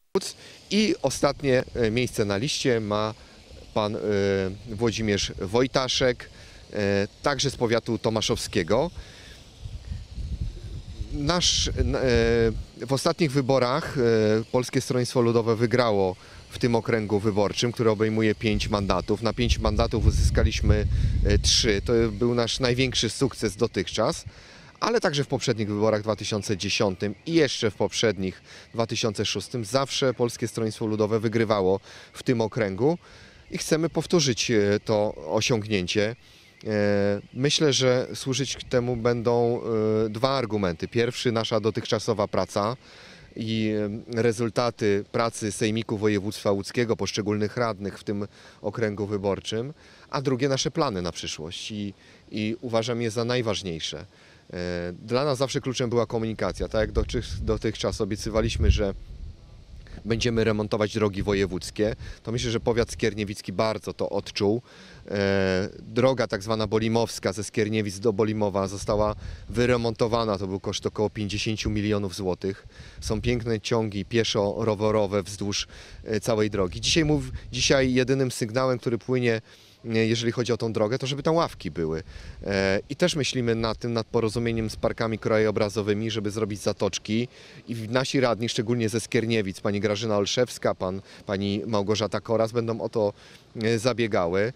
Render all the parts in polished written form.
I ostatnie miejsce na liście ma pan Włodzimierz Wojtaszek, także z powiatu tomaszowskiego. W ostatnich wyborach Polskie Stronnictwo Ludowe wygrało w tym okręgu wyborczym, który obejmuje 5 mandatów. Na 5 mandatów uzyskaliśmy 3. To był nasz największy sukces dotychczas, ale także w poprzednich wyborach 2010 i jeszcze w poprzednich 2006 zawsze Polskie Stronnictwo Ludowe wygrywało w tym okręgu i chcemy powtórzyć to osiągnięcie. Myślę, że służyć temu będą dwa argumenty. Pierwszy, nasza dotychczasowa praca i rezultaty pracy Sejmiku Województwa Łódzkiego, poszczególnych radnych w tym okręgu wyborczym, a drugie, nasze plany na przyszłość i uważam je za najważniejsze. Dla nas zawsze kluczem była komunikacja. Tak jak dotychczas obiecywaliśmy, że będziemy remontować drogi wojewódzkie, to myślę, że powiat skierniewicki bardzo to odczuł. Droga tak zwana bolimowska ze Skierniewic do Bolimowa została wyremontowana, to był koszt około 50 milionów złotych. Są piękne ciągi pieszo-rowerowe wzdłuż całej drogi. Dzisiaj jedynym sygnałem, który płynie, jeżeli chodzi o tą drogę, to żeby tam ławki były. I też myślimy nad porozumieniem z parkami krajobrazowymi, żeby zrobić zatoczki i nasi radni, szczególnie ze Skierniewic, pani Grażyna Olszewska, pani Małgorzata Koras będą o to zabiegały.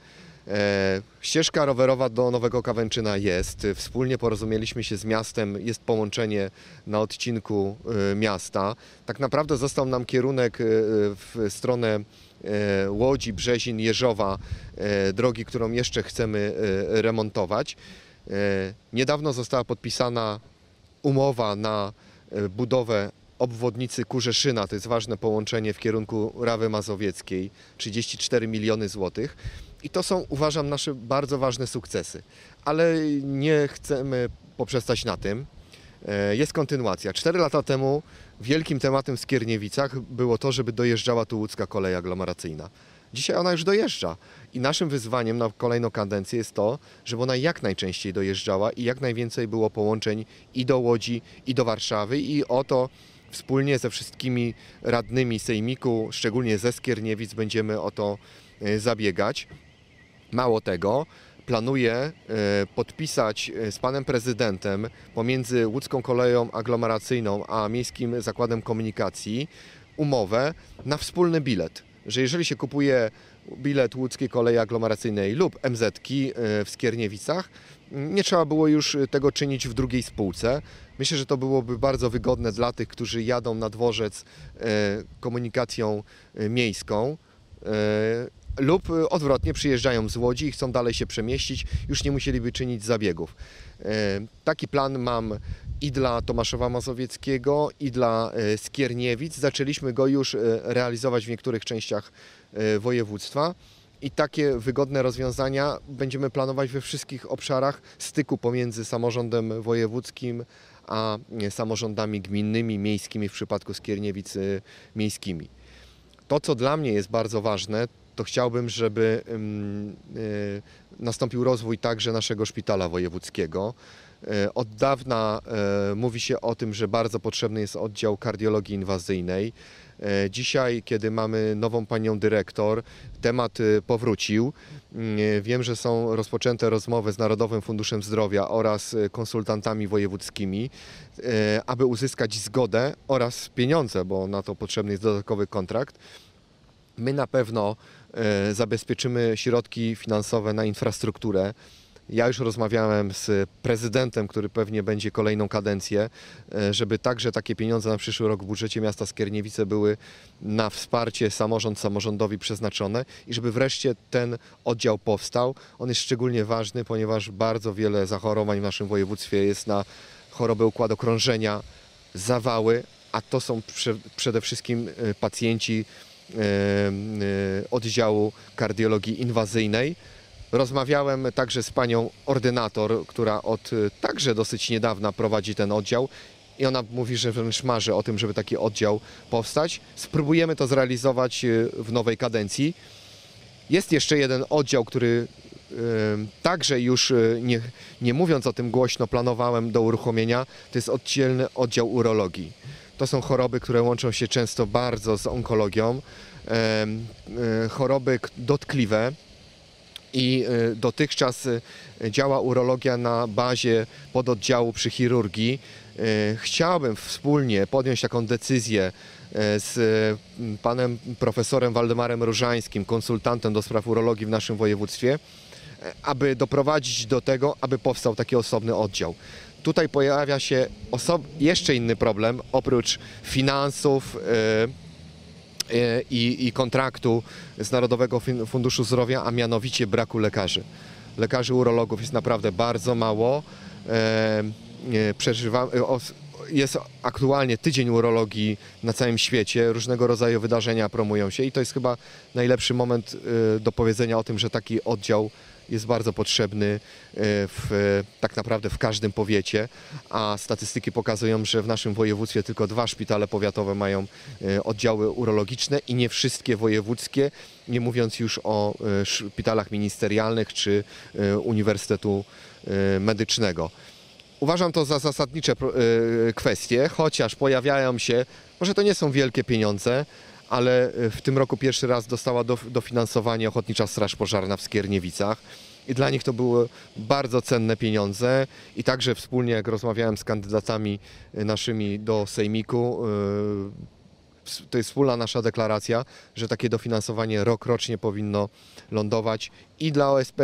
Ścieżka rowerowa do Nowego Kawęczyna jest. Wspólnie porozumieliśmy się z miastem, jest połączenie na odcinku miasta. Tak naprawdę został nam kierunek w stronę Łodzi, Brzezin, Jeżowa, drogi, którą jeszcze chcemy remontować. Niedawno została podpisana umowa na budowę obwodnicy Kurzeszyna, to jest ważne połączenie w kierunku Rawy Mazowieckiej, 34 miliony złotych. I to są, uważam, nasze bardzo ważne sukcesy. Ale nie chcemy poprzestać na tym. Jest kontynuacja. 4 lata temu wielkim tematem w Skierniewicach było to, żeby dojeżdżała tu łódzka kolej aglomeracyjna. Dzisiaj ona już dojeżdża i naszym wyzwaniem na kolejną kadencję jest to, żeby ona jak najczęściej dojeżdżała i jak najwięcej było połączeń i do Łodzi, i do Warszawy i o to wspólnie ze wszystkimi radnymi sejmiku, szczególnie ze Skierniewic, będziemy o to zabiegać. Mało tego, planuję podpisać z panem prezydentem pomiędzy Łódzką Koleją Aglomeracyjną a Miejskim Zakładem Komunikacji umowę na wspólny bilet, że jeżeli się kupuje bilet Łódzkiej Kolei Aglomeracyjnej lub MZ-ki w Skierniewicach, nie trzeba było już tego czynić w drugiej spółce. Myślę, że to byłoby bardzo wygodne dla tych, którzy jadą na dworzec komunikacją miejską lub odwrotnie przyjeżdżają z Łodzi i chcą dalej się przemieścić, już nie musieliby czynić zabiegów. Taki plan mam i dla Tomaszowa Mazowieckiego, i dla Skierniewic. Zaczęliśmy go już realizować w niektórych częściach województwa i takie wygodne rozwiązania będziemy planować we wszystkich obszarach styku pomiędzy samorządem wojewódzkim a samorządami gminnymi, miejskimi, w przypadku Skierniewic miejskimi. To, co dla mnie jest bardzo ważne, to chciałbym, żeby nastąpił rozwój także naszego szpitala wojewódzkiego. Od dawna mówi się o tym, że bardzo potrzebny jest oddział kardiologii inwazyjnej. Dzisiaj, kiedy mamy nową panią dyrektor, temat powrócił. Wiem, że są rozpoczęte rozmowy z Narodowym Funduszem Zdrowia oraz konsultantami wojewódzkimi, aby uzyskać zgodę oraz pieniądze, bo na to potrzebny jest dodatkowy kontrakt. My na pewno zabezpieczymy środki finansowe na infrastrukturę. Ja już rozmawiałem z prezydentem, który pewnie będzie kolejną kadencję, żeby także takie pieniądze na przyszły rok w budżecie miasta Skierniewice były na wsparcie samorządowi przeznaczone i żeby wreszcie ten oddział powstał. On jest szczególnie ważny, ponieważ bardzo wiele zachorowań w naszym województwie jest na chorobę układu krążenia, zawały, a to są przede wszystkim pacjenci oddziału kardiologii inwazyjnej. Rozmawiałem także z panią ordynator, która od także dosyć niedawna prowadzi ten oddział i ona mówi, że wręcz marzy o tym, żeby taki oddział powstać. Spróbujemy to zrealizować w nowej kadencji. Jest jeszcze jeden oddział, który także już nie mówiąc o tym głośno planowałem do uruchomienia, to jest oddzielny oddział urologii. To są choroby, które łączą się często bardzo z onkologią, choroby dotkliwe. I dotychczas działa urologia na bazie pododdziału przy chirurgii. Chciałbym wspólnie podjąć taką decyzję z panem profesorem Waldemarem Różańskim, konsultantem do spraw urologii w naszym województwie, aby doprowadzić do tego, aby powstał taki osobny oddział. Tutaj pojawia się jeszcze inny problem, oprócz finansów i kontraktu z Narodowego Funduszu Zdrowia, a mianowicie braku lekarzy. Lekarzy urologów jest naprawdę bardzo mało. Jest aktualnie tydzień urologii na całym świecie, różnego rodzaju wydarzenia promują się i to jest chyba najlepszy moment do powiedzenia o tym, że taki oddział jest bardzo potrzebny tak naprawdę w każdym powiecie, a statystyki pokazują, że w naszym województwie tylko 2 szpitale powiatowe mają oddziały urologiczne i nie wszystkie wojewódzkie, nie mówiąc już o szpitalach ministerialnych czy Uniwersytetu Medycznego. Uważam to za zasadnicze kwestie, chociaż pojawiają się, może to nie są wielkie pieniądze, ale w tym roku pierwszy raz dostała dofinansowanie Ochotnicza Straż Pożarna w Skierniewicach i dla nich to były bardzo cenne pieniądze i także wspólnie, jak rozmawiałem z kandydatami naszymi do sejmiku, to jest wspólna nasza deklaracja, że takie dofinansowanie rokrocznie powinno lądować i dla OSP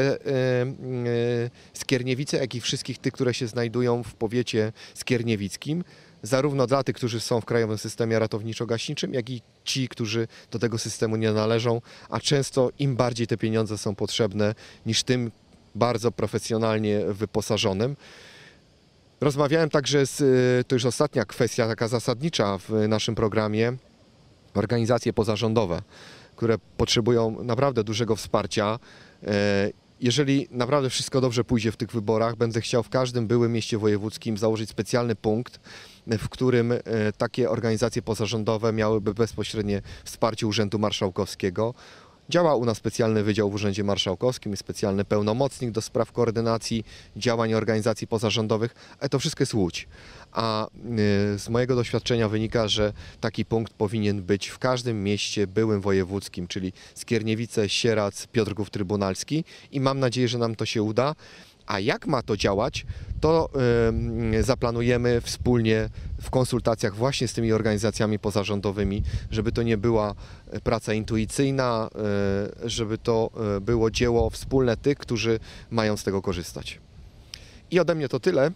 Skierniewice, jak i wszystkich tych, które się znajdują w powiecie skierniewickim, zarówno dla tych, którzy są w Krajowym Systemie Ratowniczo-Gaśniczym, jak i ci, którzy do tego systemu nie należą, a często im bardziej te pieniądze są potrzebne niż tym bardzo profesjonalnie wyposażonym. Rozmawiałem także to już ostatnia kwestia taka zasadnicza w naszym programie, organizacje pozarządowe, które potrzebują naprawdę dużego wsparcia. Jeżeli naprawdę wszystko dobrze pójdzie w tych wyborach, będę chciał w każdym byłym mieście wojewódzkim założyć specjalny punkt, w którym takie organizacje pozarządowe miałyby bezpośrednie wsparcie Urzędu Marszałkowskiego. Działa u nas specjalny wydział w Urzędzie Marszałkowskim, specjalny pełnomocnik do spraw koordynacji działań organizacji pozarządowych, ale to wszystko jest Łódź. A z mojego doświadczenia wynika, że taki punkt powinien być w każdym mieście byłym wojewódzkim, czyli Skierniewice, Sieradz, Piotrków Trybunalski i mam nadzieję, że nam to się uda. A jak ma to działać, to zaplanujemy wspólnie w konsultacjach właśnie z tymi organizacjami pozarządowymi, żeby to nie była praca intuicyjna, żeby to było dzieło wspólne tych, którzy mają z tego korzystać. I ode mnie to tyle.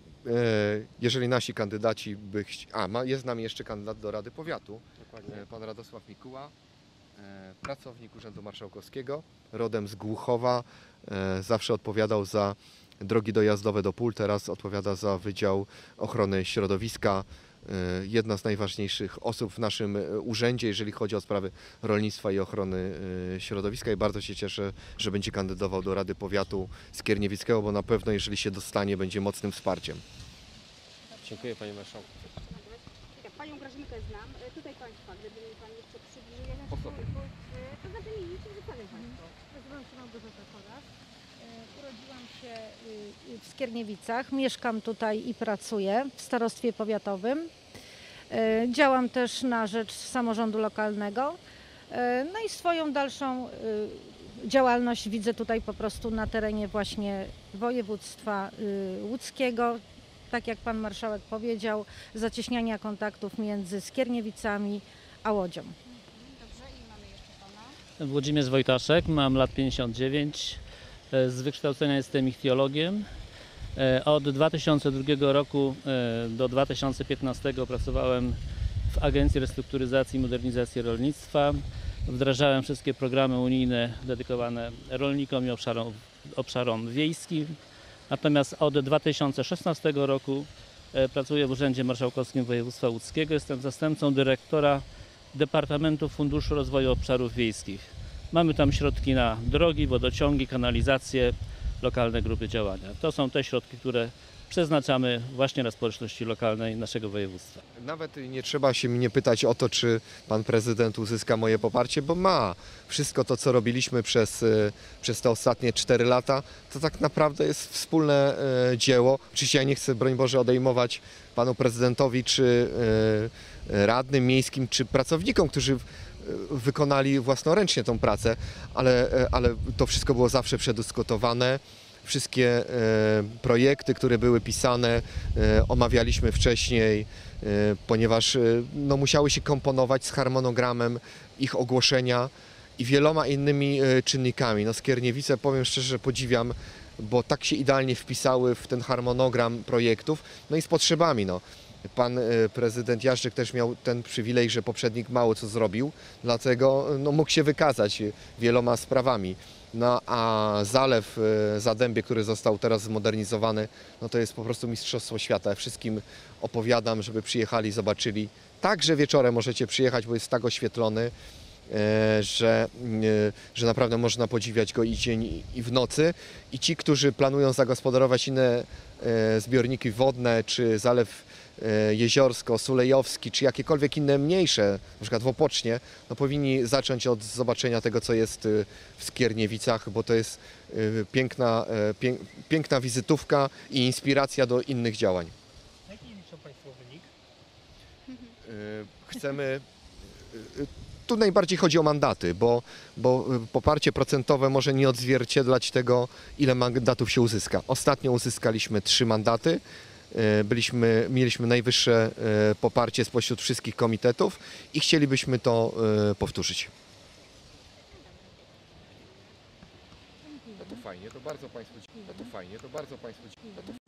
Jeżeli nasi kandydaci jest z nami jeszcze kandydat do Rady Powiatu, pan Radosław Mikuła, pracownik Urzędu Marszałkowskiego, rodem z Głuchowa, zawsze odpowiadał za drogi dojazdowe do pól, teraz odpowiada za Wydział Ochrony Środowiska. Jedna z najważniejszych osób w naszym urzędzie, jeżeli chodzi o sprawy rolnictwa i ochrony środowiska i bardzo się cieszę, że będzie kandydował do Rady Powiatu Skierniewickiego, bo na pewno jeżeli się dostanie, będzie mocnym wsparciem. Dziękuję Panie Marszałku. Panią Grażynkę znam, tutaj Państwa, gdyby mi Pan jeszcze przybliżył, to znaczy mi nic nie wypowiem Państwu. Nazywam się Małgorzata Kolas. Urodziłam się w Skierniewicach, mieszkam tutaj i pracuję w starostwie powiatowym. Działam też na rzecz samorządu lokalnego. No i swoją dalszą działalność widzę tutaj po prostu na terenie właśnie województwa łódzkiego. Tak jak Pan Marszałek powiedział, zacieśniania kontaktów między Skierniewicami a Łodzią. Dobrze, i mamy jeszcze Pana. Włodzimierz Wojtaszek, mam lat 59, z wykształcenia jestem ichtiologiem. Od 2002 roku do 2015 pracowałem w Agencji Restrukturyzacji i Modernizacji Rolnictwa. Wdrażałem wszystkie programy unijne dedykowane rolnikom i obszarom wiejskim. Natomiast od 2016 roku pracuję w Urzędzie Marszałkowskim Województwa Łódzkiego. Jestem zastępcą dyrektora Departamentu Funduszu Rozwoju Obszarów Wiejskich. Mamy tam środki na drogi, wodociągi, kanalizację, lokalne grupy działania. To są te środki, które przeznaczamy właśnie na społeczności lokalnej naszego województwa. Nawet nie trzeba się mnie pytać o to, czy pan prezydent uzyska moje poparcie, bo ma. Wszystko to, co robiliśmy przez te ostatnie 4 lata, to tak naprawdę jest wspólne dzieło. Oczywiście ja nie chcę, broń Boże, odejmować panu prezydentowi, czy radnym miejskim, czy pracownikom, którzy wykonali własnoręcznie tą pracę, ale to wszystko było zawsze przedyskutowane. Wszystkie projekty, które były pisane, omawialiśmy wcześniej, ponieważ no, musiały się komponować z harmonogramem ich ogłoszenia i wieloma innymi czynnikami. No, Skierniewice, powiem szczerze, że podziwiam, bo tak się idealnie wpisały w ten harmonogram projektów, no i z potrzebami. No. Pan prezydent Jażdżek też miał ten przywilej, że poprzednik mało co zrobił, dlatego no, mógł się wykazać wieloma sprawami. No a zalew Zadębie, który został teraz zmodernizowany, no to jest po prostu mistrzostwo świata. Wszystkim opowiadam, żeby przyjechali, zobaczyli. Także wieczorem możecie przyjechać, bo jest tak oświetlony, że naprawdę można podziwiać go i dzień, i w nocy. I ci, którzy planują zagospodarować inne zbiorniki wodne, czy zalew Jeziorsko, Sulejowski, czy jakiekolwiek inne mniejsze, na przykład w Opocznie, no powinni zacząć od zobaczenia tego, co jest w Skierniewicach, bo to jest piękna wizytówka i inspiracja do innych działań. Jaki liczą Państwo wynik? Chcemy... Tu najbardziej chodzi o mandaty, bo poparcie procentowe może nie odzwierciedlać tego, ile mandatów się uzyska. Ostatnio uzyskaliśmy 3 mandaty. Mieliśmy najwyższe poparcie spośród wszystkich komitetów i chcielibyśmy to powtórzyć. No to fajnie, to bardzo Państwu dziękuję.